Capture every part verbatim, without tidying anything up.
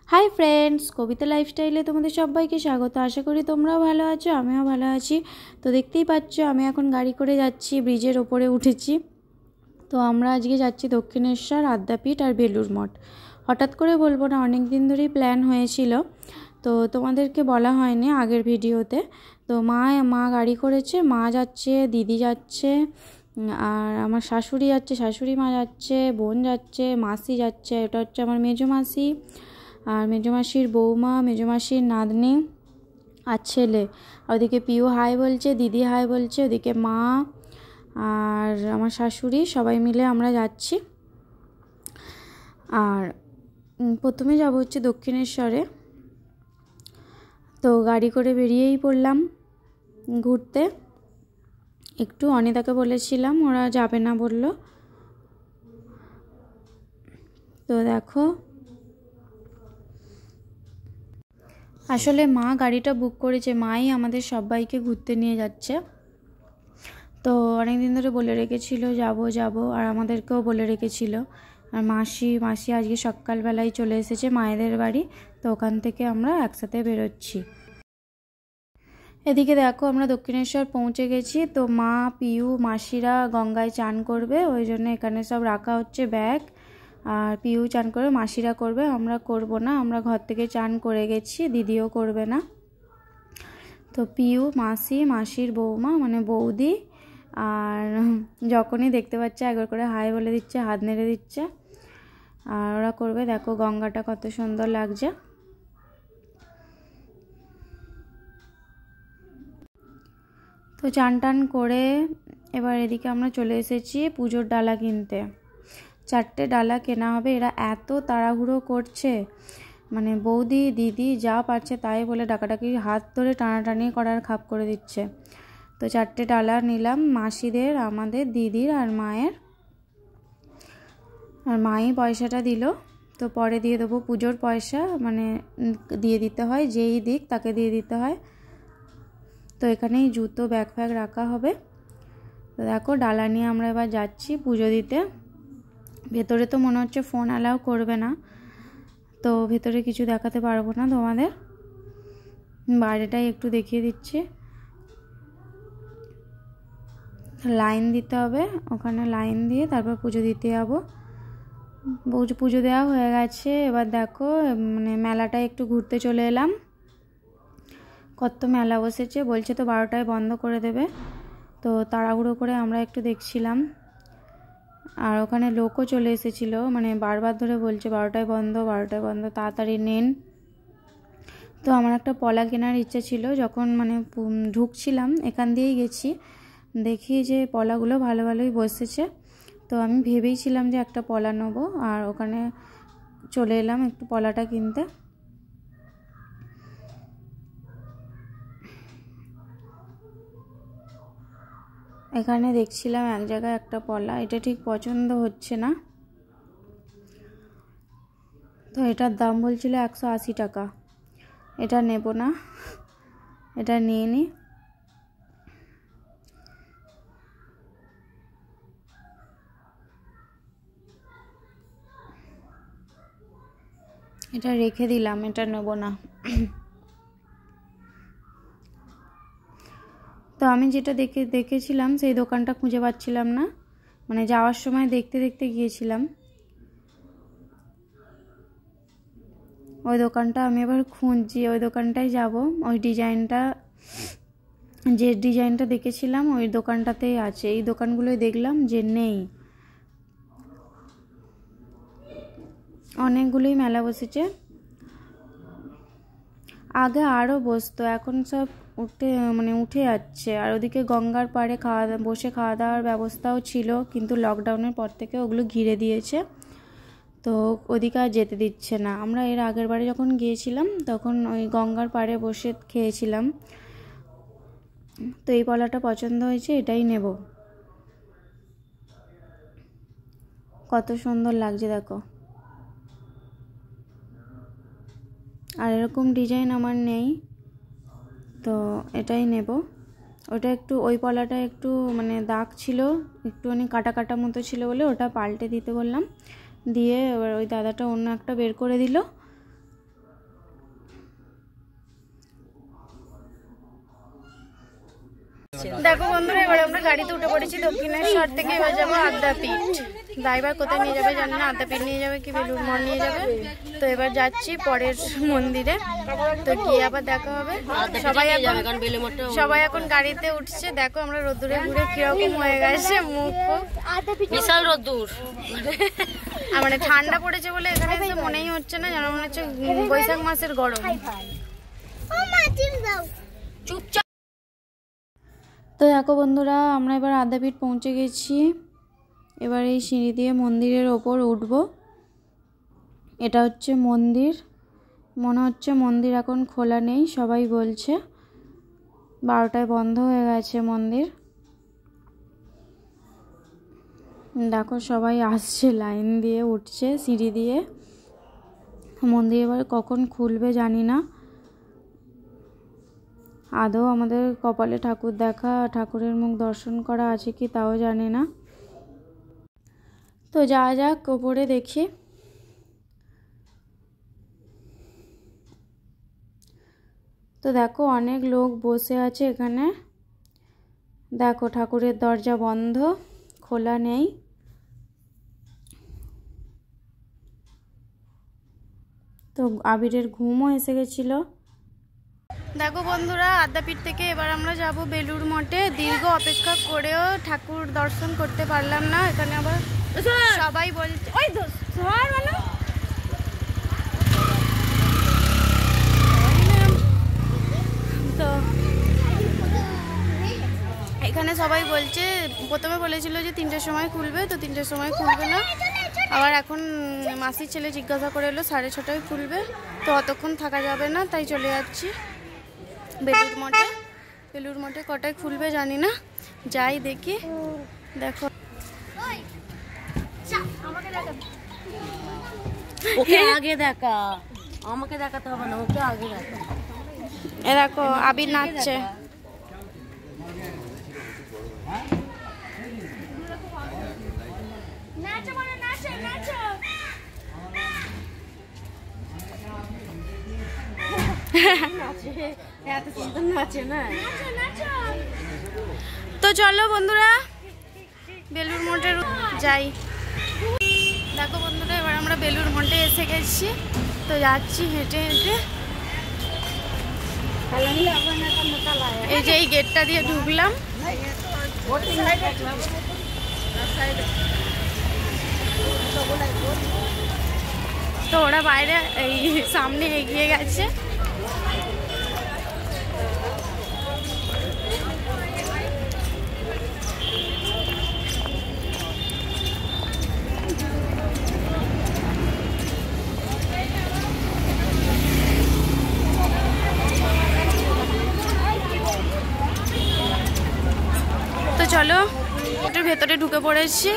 Hi friends कविता लाइफस्टाइले तुम्हारे सबाइके स्वागत। आशा करी तोमराओ भालो आछो, आमिओ भालो आछि। तो देखतेई पाচ্ছো आमि एखन गाड़ी करे जाচ্ছি, ब्रिजेर ओपरे उठेছি। तो आमरा आजके जाচ্ছি दक्षिणेश्वर, आद्यापीठ और बेलुर मठ। हठात् करे बोलबो ना, अनेक दिन धरेई प्लान हयेछिलो, तो तोमादेरके बला हयनि आगेर भिडियोते। तो मा मा गाड़ी करेছে, मा যাচ্ছে, दिदी যাচ্ছে আর আমার শাশুড়ি যাচ্ছে, শাশুড়ি মা যাচ্ছে, বোন যাচ্ছে, মাসি যাচ্ছে। এটা হচ্ছে আমার মেজো মাসি আর মেজো মাসির বৌমা, মেজো মাসির নাতনি আর ছেলে। আর ওদিকে পিউ হাই বলছে, দিদি হাই বলছে, ওদিকে মা আর আমার শাশুড়ি সবাই মিলে আমরা যাচ্ছি। আর প্রথমে যাব হচ্ছে দক্ষিণেশ্বরে। তো গাড়ি করে বেরিয়েই পড়লাম ঘুরতে। একটু অনিতাকে বলেছিলাম, ওরা যাবে না বলল। তো দেখো আসলে মা গাড়িটা বুক করেছে, মাই আমাদের সবাইকে ঘুরতে নিয়ে যাচ্ছে। তো অনেক দিন ধরে বলে রেখেছিল যাব যাব, আর আমাদেরকেও বলে রেখেছিল। আর মাসি মাসি আজকে সকালবেলায় চলে এসেছে মায়েদের বাড়ি, তো ওখান থেকে আমরা একসাথে বেরোচ্ছি। এদিকে দেখো আমরা দক্ষিণেশ্বর পৌঁছে গেছি। তো মা, পিউ, মাসিরা গঙ্গায় চান করবে, ওই জন্য এখানে সব রাখা হচ্ছে ব্যাগ। আর পিউ চান করবে, মাসিরা করবে, আমরা করব না, আমরা ঘর থেকে চান করে গেছি, দিদিও করবে না। তো পিউ, মাসি, মাসির বৌমা মানে বৌদি, আর যখনই দেখতে পাচ্ছে একবার করে হাই বলে দিচ্ছে, হাত নেড়ে দিচ্ছে, আর ওরা করবে। দেখো গঙ্গাটা কত সুন্দর লাগছে। তো চান টান করে এবার এদিকে আমরা চলে এসেছি পুজোর ডালা কিনতে। চারটে ডালা কেনা হবে। এরা এত তাড়াহুড়ো করছে, মানে বৌদি দিদি যা পারছে তাই বলে ডাকাডাকি, হাত ধরে টানাটানি করার খাপ করে দিচ্ছে। তো চারটে ডালা নিলাম, মাসিদের, আমাদের, দিদির আর মায়ের। আর মাই পয়সাটা দিল। তো পরে দিয়ে দেবো পুজোর পয়সা, মানে দিয়ে দিতে হয়, যেই দিক তাকে দিয়ে দিতে হয়। তো এখানেই জুতো ব্যাগ ফ্যাগ রাখা হবে। তো দেখো ডালা নিয়ে আমরা এবার যাচ্ছি পুজো দিতে। ভেতরে তো মনে হচ্ছে ফোন অ্যালাউ করবে না, তো ভেতরে কিছু দেখাতে পারবো না তোমাদের, বাইরেটাই একটু দেখিয়ে দিচ্ছি। লাইন দিতে হবে, ওখানে লাইন দিয়ে তারপর পুজো দিতে যাবো। পুজো দেওয়া হয়ে গেছে। এবার দেখো মানে মেলাটায় একটু ঘুরতে চলে এলাম। কত মেলা বসেছে, বলছে তো বারোটায় বন্ধ করে দেবে, তো তাড়াহুড়ো করে আমরা একটু দেখছিলাম। আর ওখানে লোকও চলে এসেছিল, মানে বারবার ধরে বলছে বারোটায় বন্ধ, বারোটায় বন্ধ, তাড়াতাড়ি নেন। তো আমার একটা পলা কেনার ইচ্ছে ছিল, যখন মানে ঢুকছিলাম এখান দিয়েই গেছি, দেখি যে পলাগুলো ভালো ভালোই বসেছে। তো আমি ভেবেইছিলাম যে একটা পলা নেবো, আর ওখানে চলে এলাম একটু পলাটা কিনতে। এখানে দেখছিলাম এক জায়গায় একটা পলা, এটা ঠিক পছন্দ হচ্ছে না, তো এটার দাম বলছিল একশো আশি টাকা। এটা নেব না, এটা নিয়ে নি। এটা রেখে দিলাম, এটা নেব না। তো আমি যেটা দেখে দেখেছিলাম সেই দোকানটা খুঁজে পাচ্ছিলাম না, মানে যাওয়ার সময় দেখতে দেখতে গিয়েছিলাম ওই দোকানটা, আমি এবার খুঁজছি, ওই দোকানটাই যাব। ওই ডিজাইনটা, যে ডিজাইনটা দেখেছিলাম ওই দোকানটাতেই আছে। এই দোকানগুলোই দেখলাম যে নেই। অনেকগুলোই মেলা বসেছে, আগে আরও বসতো, এখন সব উঠে মানে উঠে যাচ্ছে। আর ওদিকে গঙ্গার পাড়ে খাওয়া বসে খাওয়া দাওয়ার ব্যবস্থাও ছিল, কিন্তু লকডাউনের পর থেকে ওগুলো ঘিরে দিয়েছে, তো ওদিকে আর যেতে দিচ্ছে না। আমরা এর আগের বারে যখন গিয়েছিলাম তখন ওই গঙ্গার পাড়ে বসে খেয়েছিলাম। তো এই পলাটা পছন্দ হয়েছে, এটাই নেব। কত সুন্দর লাগছে দেখো। আর এরকম ডিজাইন আমার নেই, তো এটাই নেব। ওটা একটু, ওই পলাটা একটু মানে দাগ ছিল, একটুখানি কাটা কাটা মতো ছিল বলে ওটা পাল্টে দিতে বললাম। দিয়ে এবার ওই দাদাটা অন্য একটা বের করে দিল, দেখো বন্ধুরা, এবার আমরা গাড়িতে উঠে পড়েছি দক্ষিণেশ্বর থেকে। এবার যাবো আদ্যাপীঠ। ড্রাইভার কোথায় নিয়ে যাবে জানি না, আদ্যাপীঠ নিয়ে যাবে কি বেলুড় মঠ নিয়ে যাবে। তো এবার যাচ্ছি পরের মন্দিরে, তো গিয়ে আবার দেখা হবে। সবাই এখন সবাই এখন গাড়িতে উঠছে। দেখো আমরা রোদ্দুরে ঘুরে কিরকম হয়ে গেছে মুখ, বিশাল রোদ্দুর। মানে ঠান্ডা পড়েছে বলে এখানে এসে মনেই হচ্ছে না, যেন মনে হচ্ছে বৈশাখ মাসের গরম। চুপচাপ। তো দেখো বন্ধুরা, আমরা এবার আদ্যাপীঠ পৌঁছে গেছি। এবার এই সিঁড়ি দিয়ে মন্দিরের ওপর উঠব। এটা হচ্ছে মন্দির। মনে হচ্ছে মন্দির এখন খোলা নেই, সবাই বলছে বারোটায় বন্ধ হয়ে গেছে মন্দির। দেখো সবাই আসছে, লাইন দিয়ে উঠছে সিঁড়ি দিয়ে। মন্দির এবার কখন খুলবে জানি না। আদৌ আমাদের কপালে ঠাকুর দেখা, ঠাকুরের মুখ দর্শন করা আছে কি তাও জানি না। তো যা যাক ওপরে দেখি। তো দেখো অনেক লোক বসে আছে এখানে। দেখো ঠাকুরের দরজা বন্ধ, খোলা নেই। তো আবিরের ঘুমও এসে গেছিল। দেখো বন্ধুরা, আদ্যাপীঠ থেকে এবার আমরা যাব বেলুড় মঠে। দীর্ঘ অপেক্ষা করেও ঠাকুর দর্শন করতে পারলাম না। এখানে আবার সবাই বলছে ওই তো এখানে সবাই বলছে, প্রথমে বলেছিল যে তিনটের সময় খুলবে, তো তিনটের সময় খুলবে না। আবার এখন মাসির ছেলে জিজ্ঞাসা করে এলো সাড়ে ছটায় খুলবে। তো অতক্ষণ থাকা যাবে না, তাই চলে যাচ্ছি বেলুড় মঠে। বেলুড় মঠে কটায় খুলবে জানি না, যাই দেখি। দেখো ওকে আগে দেখা, আমাকে দেখাতে হবে না, ওকে আগে দেখা। এ দেখো আবির নাচছে। তো চলো বন্ধুরা বেলুড় মঠে যাই। দেখো বন্ধুরা, এবার আমরা বেলুড় মঠে এসে গেছি। তো যাচ্ছি হেঁটে হেঁটে। এই যে এই গেটটা দিয়ে ঢুকলাম। তো ওরা বাইরে এই সামনে এগিয়ে গেছে। তো চলো একটু ভেতরে ঢুকে পড়েছি।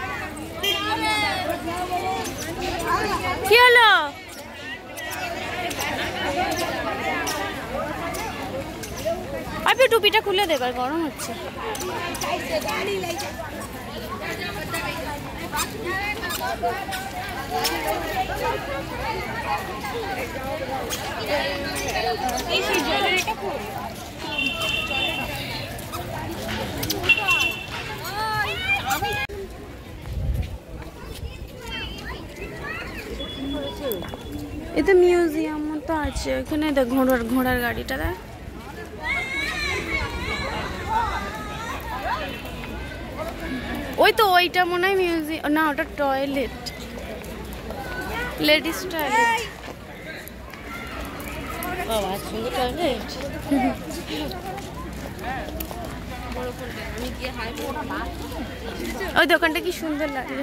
কি হলো? আপনি টুপিটা খুলে দেবার, গরম হচ্ছে। এতে মিউজিয়াম মতো আছে, এখানে দেখ ঘোড়ার ঘোড়ার গাড়িটা দেখ। ওই তো ওইটা মনে হয় মিউজিয়াম না, ওটা টয়লেট, লেডিস টয়লেট। বাবা সুন্দর টয়লেট। ওই দোকানটা কি সুন্দর লাগে।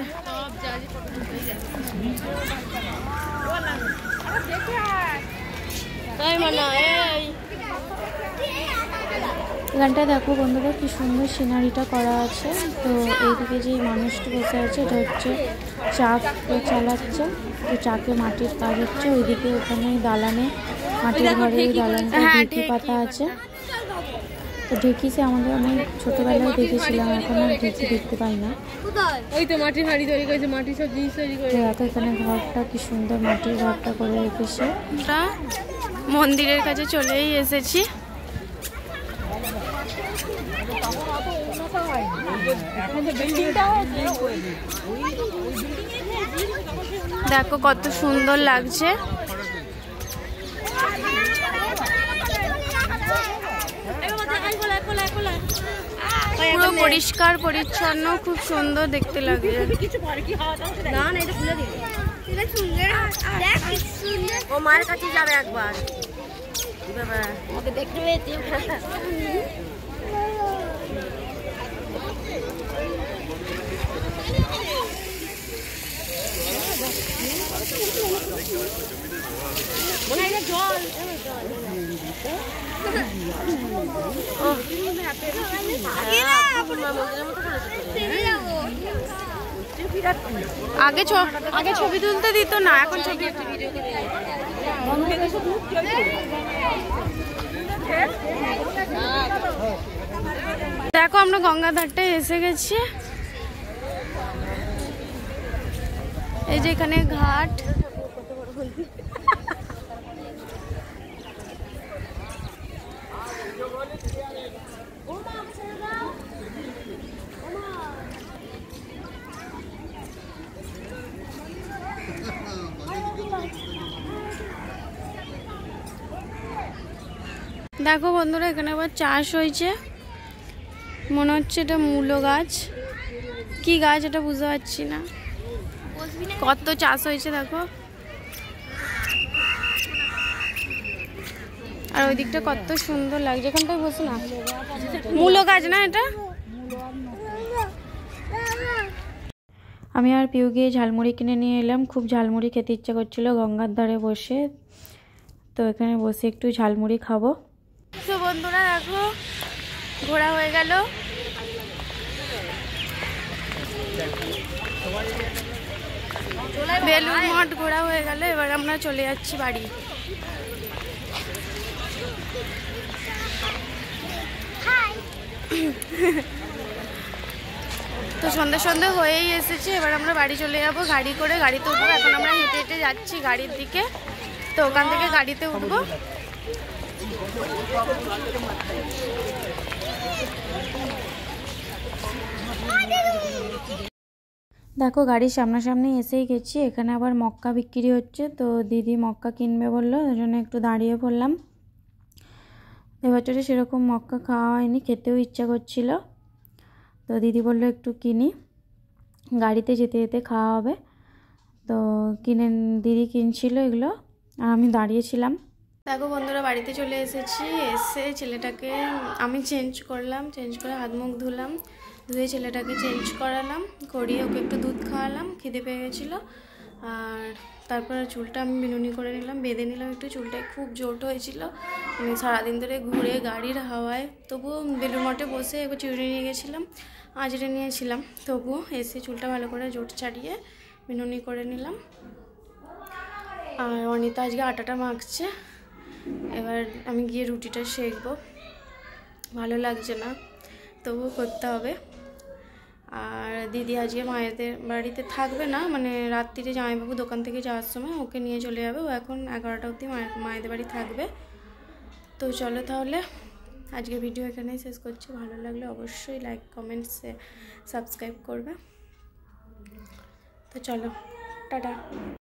এখানটা দেখো বন্ধুরা কি সুন্দর সিনারিটা করা আছে। তো এইদিকে যে মানুষটি বসে আছে এটা হচ্ছে চাক চালাচ্ছে, তো চাকে মাটির কাজ হচ্ছে। ওইদিকে ওখানে দালানে মাটির ঘরে দালানটা ঢেঁকি পাতা আছে। তো ঢেঁকি সে আমাদের অনেক ছোটবেলায় দেখেছিলাম, এখন আর ঢেঁকি দেখতে পাই না। ওই তো মাটির হাঁড়ি তৈরি করেছে, মাটির সব জিনিস তৈরি করে। দেখো এখানে ঘরটা কি সুন্দর মাটির ঘরটা করে রেখেছে। মন্দিরের কাছে চলেই এসেছি। দেখো কত সুন্দর লাগছে। পুরো পরিষ্কার পরিচ্ছন্ন, খুব সুন্দর দেখতে লাগছে। ও মায়ের কাছে যাবে একবার, ওকে দেখতে পেয়েছি। আগে আগে ছবি তুলতে দিত না, এখন ছবি দেখো আমরা গঙ্গা ধারটায় এসে গেছি। এই যে এখানে ঘাট, দেখো বন্ধুরা এখানে আবার চাষ হয়েছে, মনে হচ্ছে এটা মূলো গাছ, কি গাছ এটা বুঝতে পারছি না। কত চাষ হয়েছে দেখো, আর ওই দিকটা কত সুন্দর লাগছে। এখানটায় বসে না, মূলো গাছ না এটা। আমি আর পিউ গিয়ে ঝালমুড়ি কিনে নিয়ে এলাম, খুব ঝালমুড়ি খেতে ইচ্ছা করছিল গঙ্গার ধারে বসে, তো এখানে বসে একটু ঝালমুড়ি খাবো। তো বন্ধুরা দেখো ঘোরা হয়ে গেল, বেলুড় মঠ ঘোরা হয়ে গেল, এবার আমরা চলে যাচ্ছি বাড়ি। তো সন্ধ্যে সন্ধ্যে হয়েই এসেছে, এবার আমরা বাড়ি চলে যাবো গাড়ি করে, গাড়িতে উঠবো। এখন আমরা হেঁটে হেঁটে যাচ্ছি গাড়ির দিকে, তো ওখান থেকে গাড়িতে উঠবো। দেখো গাড়ির সামনাসামনি এসেই গেছি, এখানে আবার মক্কা বিক্রি হচ্ছে, তো দিদি মক্কা কিনবে বললো, ওই জন্য একটু দাঁড়িয়ে পড়লাম। এবছরে সেরকম মক্কা খাওয়া হয়নি, খেতেও ইচ্ছা করছিল, তো দিদি বললো একটু কিনি, গাড়িতে যেতে যেতে খাওয়া হবে। তো কিনে দিদি কিনছিল এগুলো, আর আমি দাঁড়িয়েছিলাম। দেখো বন্ধুরা বাড়িতে চলে এসেছি, এসে ছেলেটাকে আমি চেঞ্জ করলাম, চেঞ্জ করে হাত মুখ ধুলাম, ধুয়ে ছেলেটাকে চেঞ্জ করালাম, করিয়ে ওকে একটু দুধ খাওয়ালাম, খিদে পেয়ে গেছিলো। আর তারপরে চুলটা আমি বিনুনি করে নিলাম, বেঁধে নিলাম একটু, চুলটায় খুব জোট হয়েছিল, আমি সারাদিন ধরে ঘুরে গাড়ির হাওয়ায়, তবুও বেলুড় মঠে বসে একবার চিউড়ি নিয়ে গেছিলাম, আজরে নিয়েছিলাম, তবুও এসে চুলটা ভালো করে জোট ছাড়িয়ে বিনুনি করে নিলাম। আর অনিতা আজকে আটাটা মাখছে, এবার আমি গিয়ে রুটিটা সেঁকবো, ভালো লাগছে না তবুও করতে হবে। আর দিদি আজকে মায়েদের বাড়িতে থাকবে না, মানে রাত্রিরে জামাইবাবু দোকান থেকে যাওয়ার সময় ওকে নিয়ে চলে যাবে, ও এখন এগারোটা অবধি মায়ের মায়েদের বাড়ি থাকবে। তো চলো তাহলে আজকে ভিডিও এখানেই শেষ করছি, ভালো লাগলে অবশ্যই লাইক কমেন্টস সাবস্ক্রাইব করবে। তো চলো টাটা।